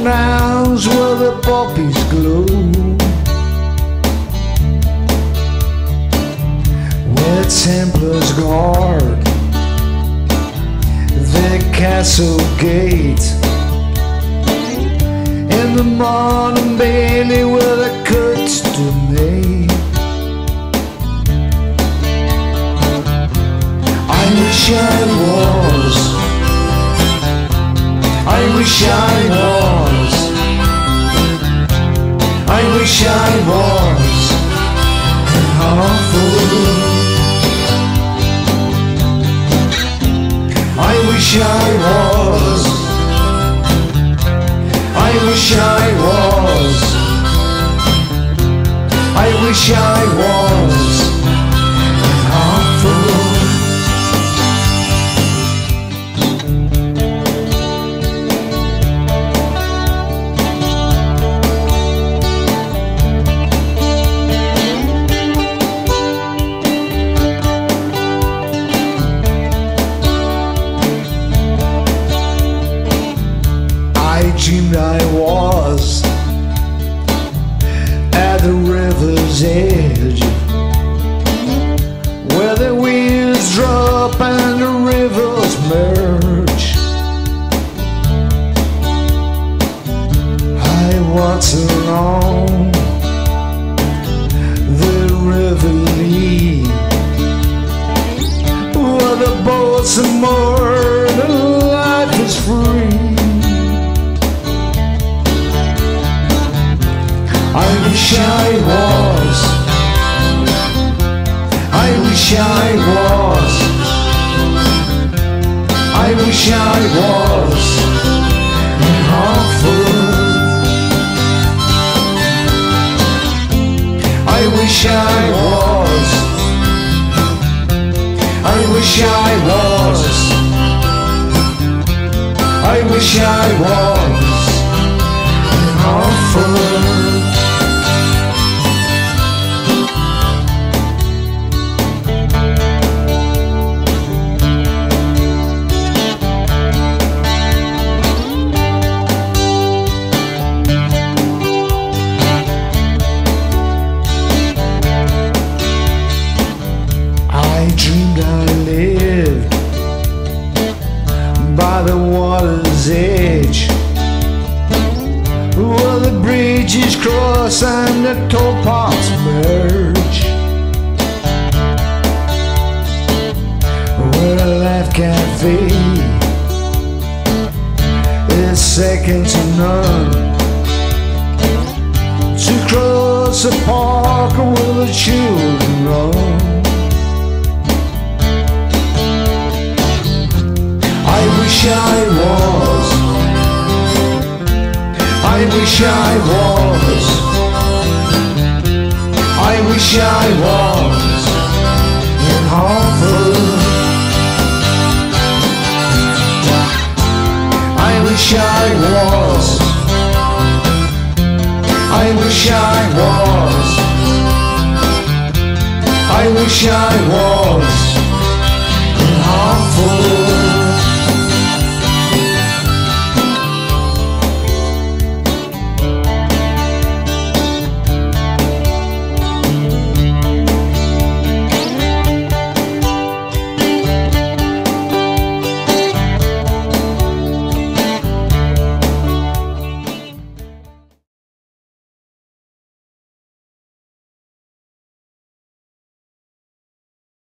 grounds where the poppies glow, where Templars guard their castle gate, in the modern Bailey where the cuts do made. I wish I was, I wish I was, I wish I was in Hartford. I wish I was, I wish I was, I wish I was in Hartford. I dreamed I was at the river's edge, where the wheels drop and the rivers merge. I walked along the river Lee, where the boats are moored and life is free. I wish I was, I wish I was, I wish I was in Hartford. I wish I was, I wish I was, I wish I was in Hartford. I dreamed I lived by the water's edge, where the bridges cross and the towpaths merge, where a life cafe is second to none, to cross a park where the children run. I wish I was, I wish I was, I wish I was in Hartford. I wish I was, I wish I was, I wish I was